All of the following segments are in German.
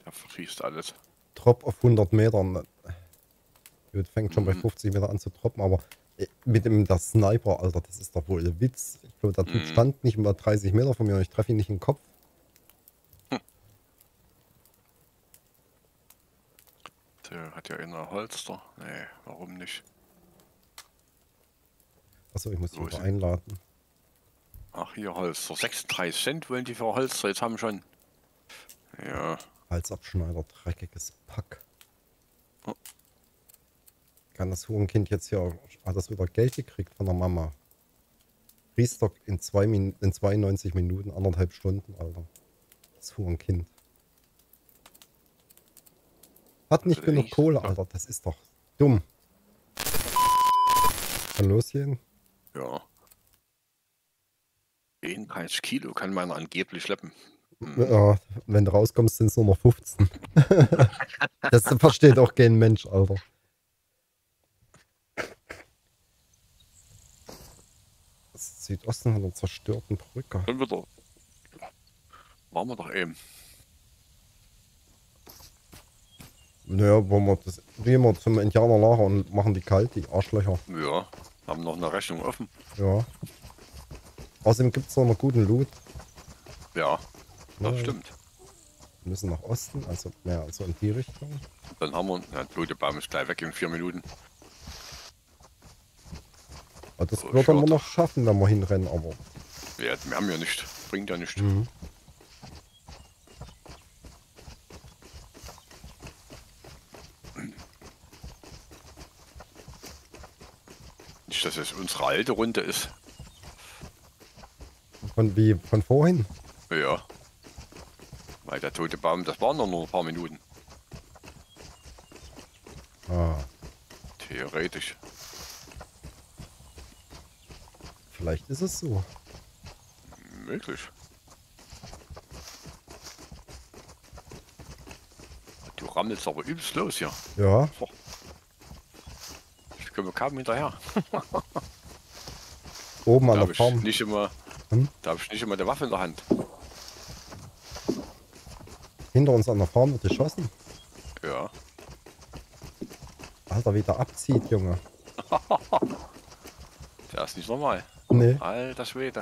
Da verschießt alles. Drop auf 100 Metern. Gut, fängt schon bei 50 Meter an zu droppen, aber mit der Sniper, Alter, das ist doch wohl ein Witz. Ich glaube, der Typ stand nicht mal 30 Meter von mir und ich treffe ihn nicht in den Kopf. Der hat ja einer Holster. Nee, warum nicht? Achso, ich muss ihn Wo wieder sind- einladen. Ach, hier Holster. 36 Cent wollen die für Holster jetzt haben schon. Ja. Halsabschneider, dreckiges Pack. Oh. Kann das Hurenkind jetzt hier, hat das wieder Geld gekriegt von der Mama? Restock in 92 Minuten, 1,5 Stunden, Alter. Das Hurenkind. Hat nicht genug Kohle, Alter. Das ist doch dumm. Kann losgehen? Ja. 31 Kilo kann man angeblich schleppen. Ja, wenn du rauskommst, sind es nur noch 15. Das versteht auch kein Mensch, Alter. Das Südosten hat einen zerstörten Brücker. Schon wieder. Waren wir doch eben. Naja, wollen wir das gehen wir zum Indianerlager und machen die kalt, die Arschlöcher. Ja. Haben noch eine Rechnung offen. Ja. Außerdem gibt es noch einen guten Loot. Ja. Das Ja. stimmt. Wir müssen nach Osten, also mehr also in die Richtung. Dann haben wir. Ja, der Baum ist gleich weg in 4 Minuten. Aber das Oh, würden wir schade. noch schaffen, wenn wir hinrennen, aber. Ja, wir haben ja nicht. Bringt ja nicht. Mhm. Nicht, dass es unsere alte Runde ist. Von vorhin? Ja. Weil der tote Baum, das waren doch nur ein paar Minuten. Ah, Theoretisch. vielleicht ist es so. Möglich. Du rammelst aber übelst los hier. Ja, Ich komme kaum hinterher. oben Da an habe der ich Farm. nicht immer. Hm? Da habe ich nicht immer die Waffe in der Hand. Hinter uns an der Farm wird geschossen. Ja. Alter, wie der abzieht, Junge. Der ist nicht normal. Nee. Alter Schwede.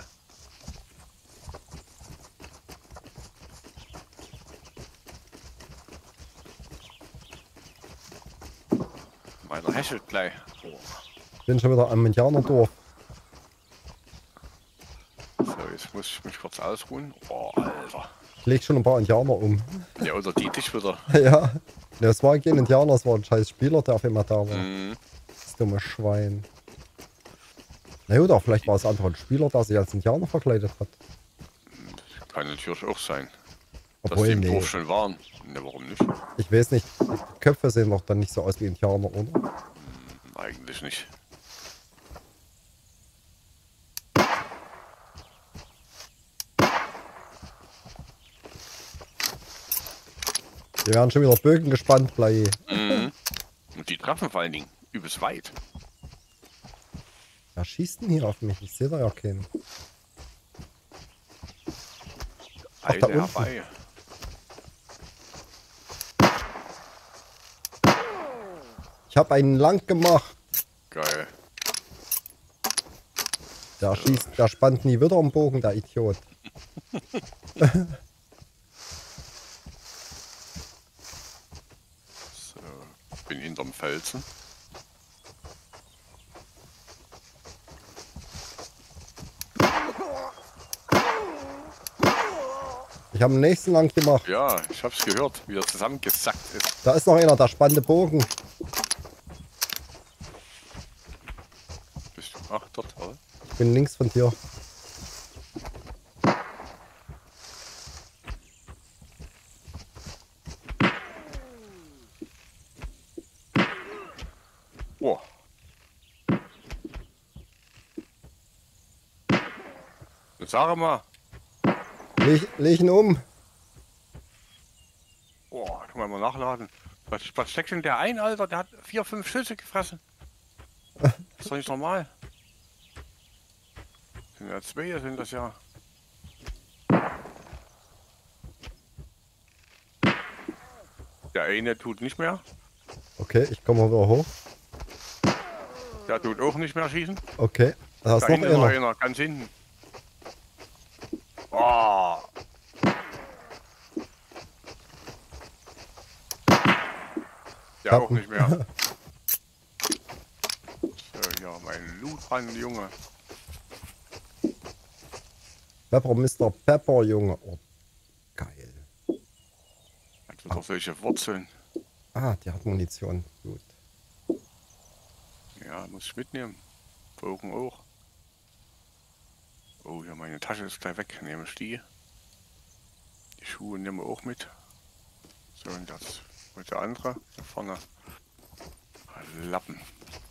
Meiner häschelt gleich. Oh. Bin schon wieder am Indianerdorf. So, jetzt muss ich mich kurz ausruhen. Oh, Alter. Ich leg schon ein paar Indianer um. Ja, oder die dich wieder. Ja. Das war kein Indianer, das war ein scheiß Spieler, der auf einmal da war. Mhm. Das dumme Schwein. Na gut, auch vielleicht war es einfach ein Spieler, der sich als Indianer verkleidet hat. Kann natürlich auch sein. Dass Obwohl, die im nee. Dorf schon waren. Ne, warum nicht? Ich weiß nicht, die Köpfe sehen doch dann nicht so aus wie Indianer, oder? Eigentlich nicht. Die werden schon wieder Bögen gespannt, Blei. Mhm. Und die treffen vor allen Dingen übelst weit. Wer schießt denn hier auf mich? Ich sehe da ja keinen. Ach, da Eile unten. herbei. Ich habe einen lang gemacht. Geil. Der schießt, der spannt nie wieder am Bogen, der Idiot. So, bin hinterm Felsen. Ich habe den nächsten lang gemacht. Ja, ich hab's gehört, wie er zusammengesackt ist. Da ist noch einer, der spannt den Bogen. Bist du? Ach, dort, oder? Ich bin links von dir. Oh. Jetzt sag mal. Leg ihn um. Oh, kann man mal nachladen. Was steckt denn der ein, Alter? Der hat 4, 5 Schüsse gefressen. Das ist doch nicht normal. Sind ja 2, sind das ja. Der eine tut nicht mehr. Okay, ich komme mal wieder hoch. Der tut auch nicht mehr schießen. Okay, da ist Da noch hinten noch einer. einer, ganz hinten. Oh. Der auch nicht mehr. So, ja, mein Loot, Junge. Pepper, Mr. Pepper, Junge. Oh, geil. Hat wieder solche Wurzeln. Ah, die hat Munition. Gut. Ja, muss ich mitnehmen. Bogen auch. Oh, ja, meine Tasche ist gleich weg. Nehme ich die. Die Schuhe nehmen wir auch mit. So, und das mit der andere da vorne. Lappen.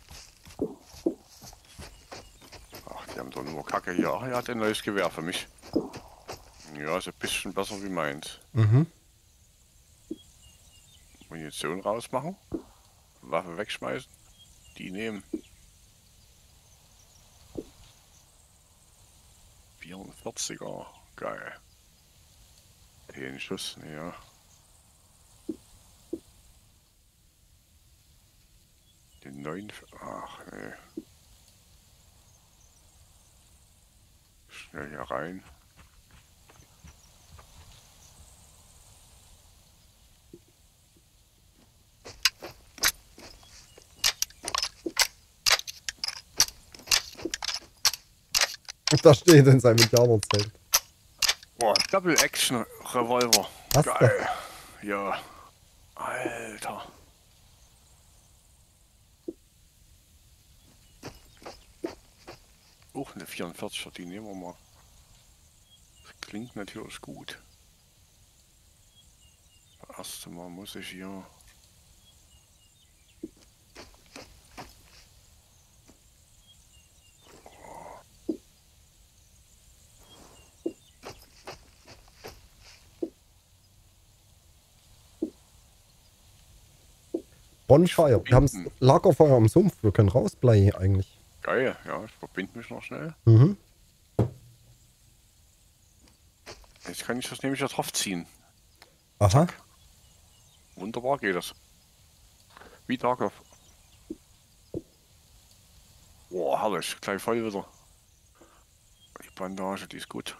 Ach, die haben doch nur Kacke hier. Ach, er hat ein neues Gewehr für mich. Ja, ist ein bisschen besser wie meins. Mhm. Munition rausmachen. Waffe wegschmeißen. Die nehmen. 44er. Geil. Den Schuss, ja. Den 9. Ach, nee. Schnell hier rein. Da steht in seinem Indianerzelt. Boah, Double Action Revolver. Was? Geil. Ja. Alter. Auch eine 44er, die nehmen wir mal. Das klingt natürlich gut. Das erste Mal muss ich hier. Bonfire. Wir haben Lagerfeuer am Sumpf. Wir können rausbleiben eigentlich. Geil, ja, ich verbinde mich noch schnell. Mhm. Jetzt kann ich das nämlich da drauf ziehen. Aha. Wunderbar geht das. Wie Tarkov. Boah, herrlich, gleich voll wieder. Die Bandage, die ist gut.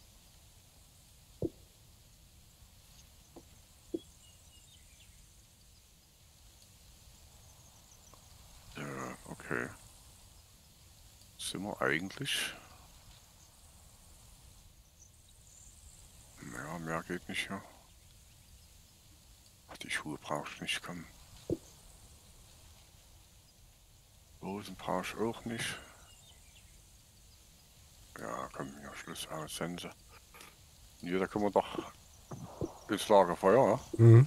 Okay. Sind wir eigentlich? Ja, mehr geht nicht, ja. Ach, die Schuhe brauche ich nicht, komm. Hosen brauche ich auch nicht. Ja, komm, ja, Schluss aus, Sense. Hier, da können wir doch ins Lagerfeuer, ja? Mhm.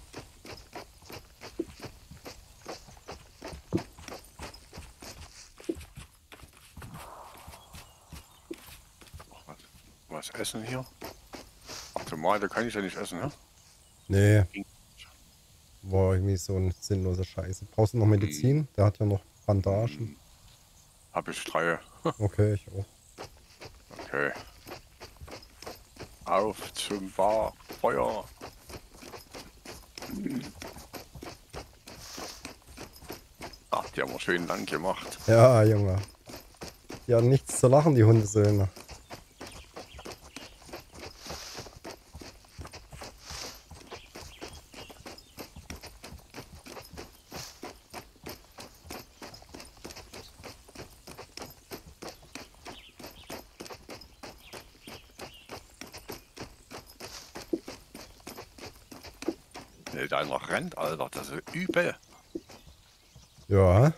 Was essen hier? Ach, Tomate kann ich ja nicht essen, ne? Nee. War irgendwie so ein sinnloser Scheiße. Brauchst du noch Medizin? Der hat ja noch Bandagen. Hab ich 3. Okay, ich auch. Okay. Auf zum Feuer. Ach, die haben wir schön lang gemacht. Ja, Junge. Die haben nichts zu lachen, die Hundesöhne. Nee, da noch rennt, Alter, das ist übel. Ja.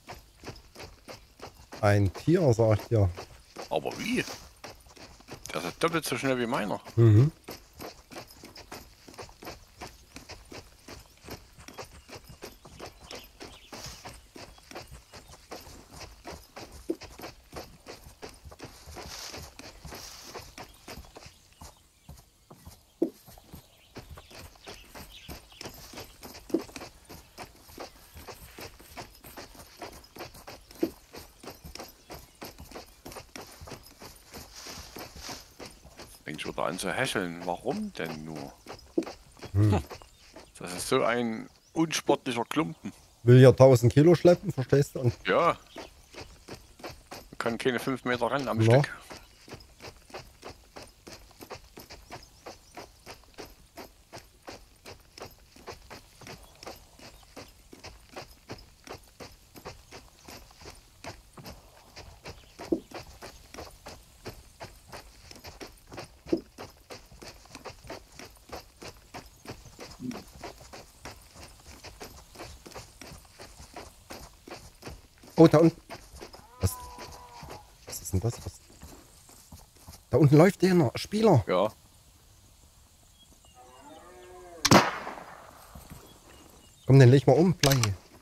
Ein Tier, sag ich dir. Aber wie? Das ist doppelt so schnell wie meiner. Mhm. Fängt schon wieder an zu häscheln. Warum denn nur? Hm. Das ist ist so ein unsportlicher Klumpen. Will hier 1000 Kilo schleppen, verstehst du? Und Ja. Man kann keine 5 Meter rennen am No. Stück. oh, da unten. Was ist denn das? Was? Da unten läuft der noch. Spieler. Ja. Komm, den leg mal um, Blei.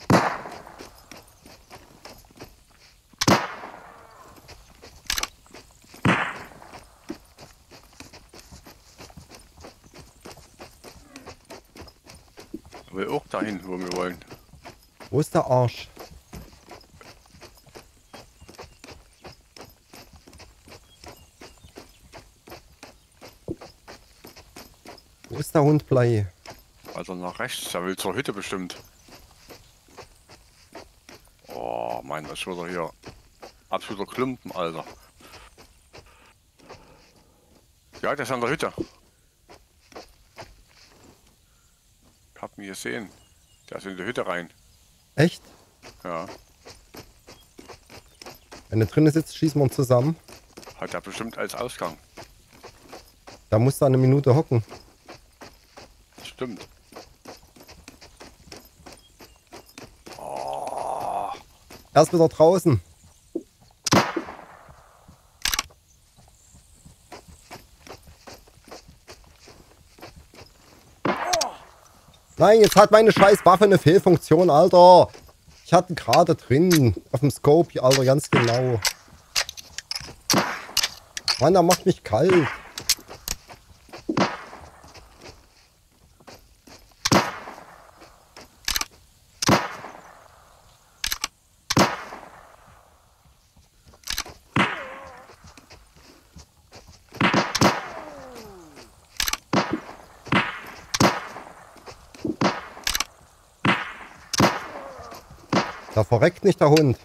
Will auch dahin, wo wir wollen. Wo ist der Arsch? Wo ist der Hund, Blei? Also nach rechts, der will zur Hütte bestimmt. Oh Mann, das ist wieder hier. Absoluter Klumpen, Alter. Ja, der ist an der Hütte. Ich hab ihn gesehen. Der ist in die Hütte rein. Echt? Ja. Wenn er drinnen sitzt, schießen wir ihn zusammen. Hat er bestimmt als Ausgang. Da muss da eine Minute hocken. Stimmt. Er ist wieder draußen. Nein, jetzt hat meine scheiß Waffe eine Fehlfunktion, Alter. Ich hatte ihn gerade drin. Auf dem Scope hier, Alter, ganz genau. Mann, er macht mich kalt. Da verreckt nicht der Hund.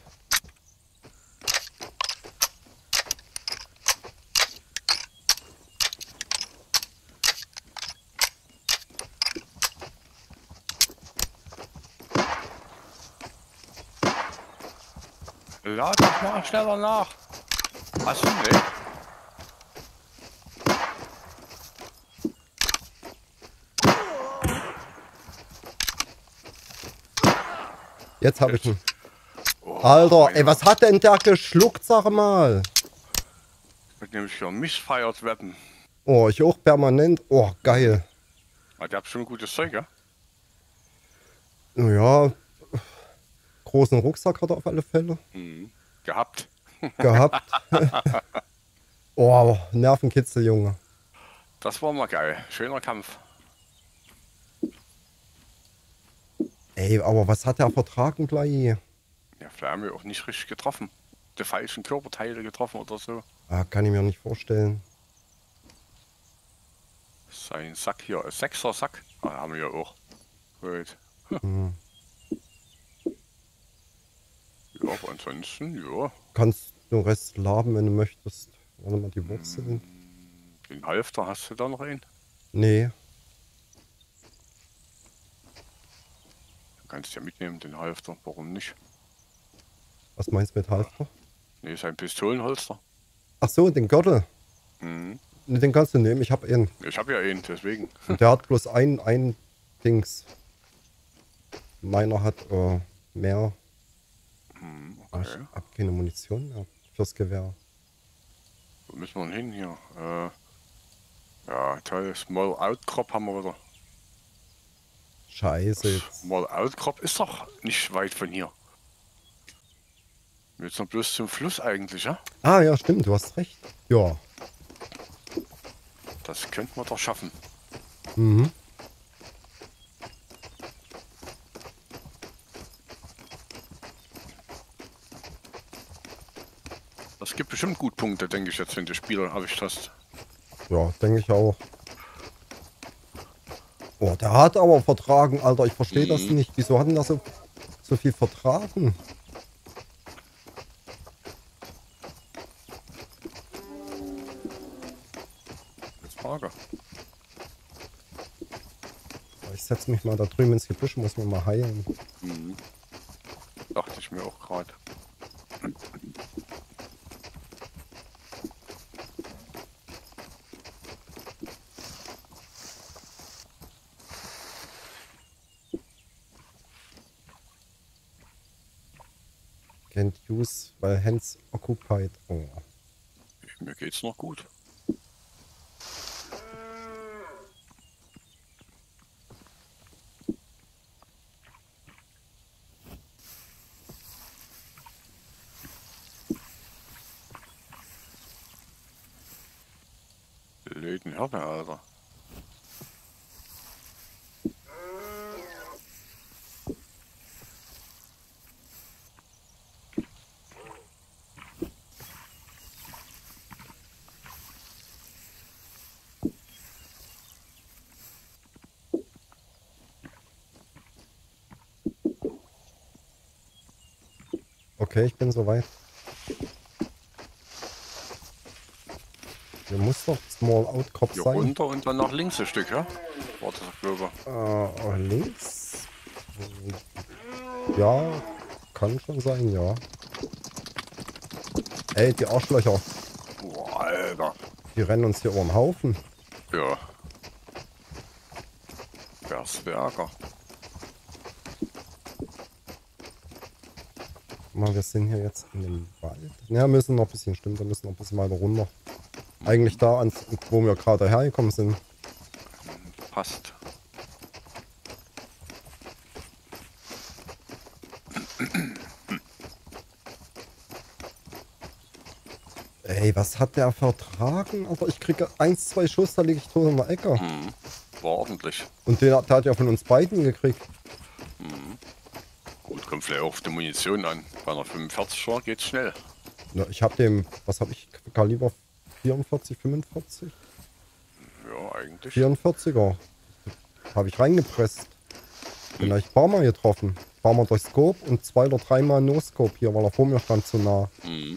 Lad dich mal schneller nach. Hast du nicht? Jetzt habe ich ihn. Oh, Alter, ey, was hat denn der geschluckt, sag mal? wird nämlich für missfeiert werden. Oh, ich auch permanent. Oh, geil. Aber der hat schon gutes Zeug, ja? Ja, großen Rucksack hat er auf alle Fälle Mhm. Gehabt. gehabt. Oh, Nervenkitzel, Junge. Das war mal geil. Schöner Kampf. Ey, aber was hat er vertragen, Blei? Ja, vielleicht haben wir auch nicht richtig getroffen. Die falschen Körperteile getroffen oder so. Ah, kann ich mir nicht vorstellen. Sein Sack hier, ein 6er Sack. Ah, haben wir ja auch. Gut. Hm. Ja, aber ansonsten, ja. Kannst du Rest laben, wenn du möchtest. Warte mal, die Wurzeln. Den Halfter hast du da noch einen? Nee. Du kannst ja mitnehmen, den Halfter. Warum nicht? Was meinst du mit Halfter? Nee, sein Pistolenholster. Ach so, den Gürtel. Mhm. Nee, den kannst du nehmen. Ich habe ihn. Ich habe ja einen, deswegen. Und der hat bloß ein Dings. Meiner hat mehr. Mhm, Aber okay. ich hab keine Munition mehr fürs Gewehr. Wo müssen wir denn hin hier? Ja, toll. Small Outcrop haben wir wieder. Scheiße jetzt. Small Outcrop ist doch nicht weit von hier. Jetzt noch bloß zum Fluss eigentlich, ja? Ah ja, stimmt, du hast recht. Ja. Das könnten wir doch schaffen. Mhm. Das gibt bestimmt gut Punkte, denke ich jetzt, wenn du Spieler erwischt hast. Ja, denke ich auch. Oh, der hat aber vertragen, Alter. Ich verstehe das Mhm. nicht. Wieso hat denn der so viel vertragen? Gute Frage. Ich setze mich mal da drüben ins Gebüsch, muss mir mal heilen. Mhm. Dachte ich mir auch gerade. Can't use, weil hands occupied. Oh. Mir geht's noch gut. Blöden Hirne, Alter. Okay, ich bin soweit. Hier muss doch Small Outcrop Hier sein. runter und dann nach links ein Stück, ja? War das, glaube Links? Ja, kann schon sein, ja. Ey, die Arschlöcher, ich. Boah, Alter. die rennen uns hier über den Haufen. Ja. Berserker. Guck mal, wir sind hier jetzt in dem Wald. Ja, müssen noch ein bisschen, stimmt, wir müssen noch ein bisschen weiter runter. Eigentlich da, wo wir gerade hergekommen sind. Passt. Ey, was hat der vertragen? Alter, ich kriege 1, 2 Schuss, da liege ich tot in der Ecke. Mhm. War ordentlich. Und der hat ja von uns beiden gekriegt. Gut, kommt vielleicht auch auf die Munition an. Bei einer 45er geht's schnell. Na, ich habe dem, was habe ich, Kaliber 44, 45? Ja, eigentlich. 44er. Habe ich reingepresst. Den habe ich ein paar Mal getroffen. Ein paar Mal durch Scope und 2 oder 3 Mal No-Scope hier, weil er vor mir stand zu nah. Mhm.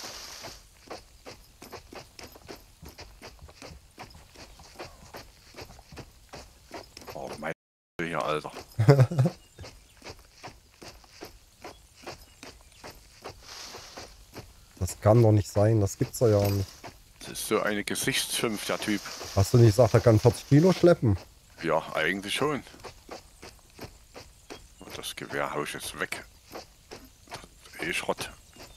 Oh, mein hier, Alter. Das kann doch nicht sein, das gibt's doch ja nicht. Das ist so eine Gesichtsschimpf, der Typ. Hast du nicht gesagt, er kann 40 Kilo schleppen? Ja, eigentlich schon. Und das Gewehr hau ich jetzt weg. Das ist eh Schrott.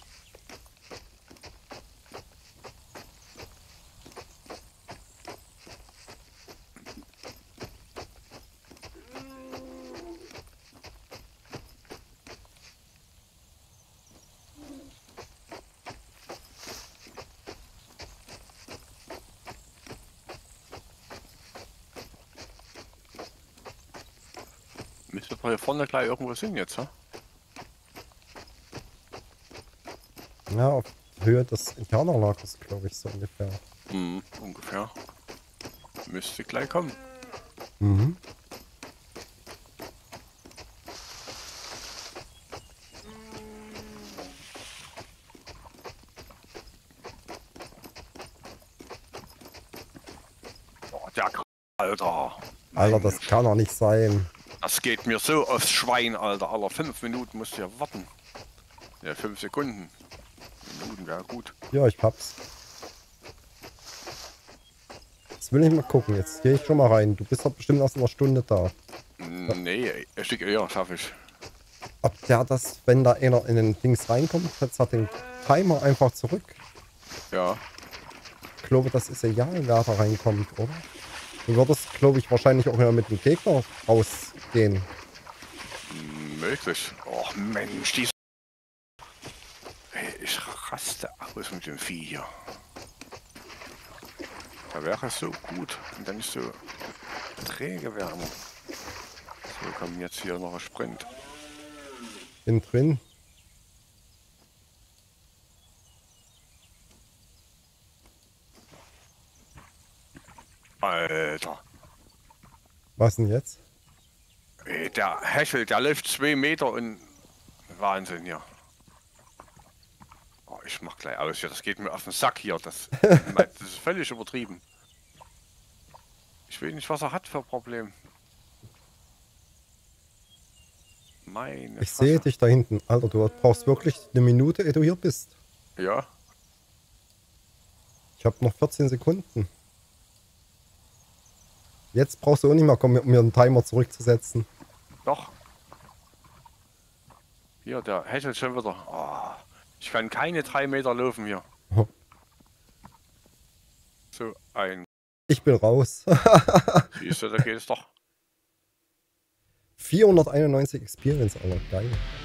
Müsste doch hier vorne gleich irgendwo sind jetzt, ha? Ja, auf Höhe des Indianerlagers, glaube ich, so ungefähr. Mhm, ungefähr. Müsste gleich kommen. Mhm. Oh, der Alter. Alter, Meine das kann doch nicht sein. Das geht mir so aufs Schwein, Alter. Aller 5 Minuten musst du ja warten. Ja, 5 Sekunden. Minuten wäre gut. Ja, ich hab's. Jetzt will ich mal gucken. Jetzt gehe ich schon mal rein. Du bist doch bestimmt erst in einer Stunde da. Nee, ein Stück eher schaffe ich. Ob der das, wenn da einer in den Dings reinkommt, jetzt hat den Timer einfach zurück. Ja, Ich glaube, das ist egal, wer da reinkommt, oder? Du würdest, glaube ich, wahrscheinlich auch wieder mit dem Gegner rausgehen. möglich. Oh Mensch, die. Ey, ich raste aus mit dem Vieh hier. Da wäre es so gut, wenn dann nicht so träge wäre. So, kommen jetzt hier noch ein Sprint. Innen drin. Alter. Was denn jetzt? Der Hechel, der läuft 2 Meter und Wahnsinn hier. Oh, ich mach gleich aus hier, das geht mir auf den Sack hier. Das ist völlig übertrieben. Ich weiß nicht, was er hat für ein Problem. Meine Ich sehe dich da hinten. Alter, du brauchst wirklich eine Minute, ehe du hier bist. Ja. Ich habe noch 14 Sekunden. Jetzt brauchst du auch nicht mehr kommen, um mir einen Timer zurückzusetzen. Doch. Hier, der Hechel schon wieder. Oh, ich kann keine 3 Meter laufen hier. Oh. So ein. Ich bin raus. Siehst du, da geht es doch. 491 Experience, Alter. Geil.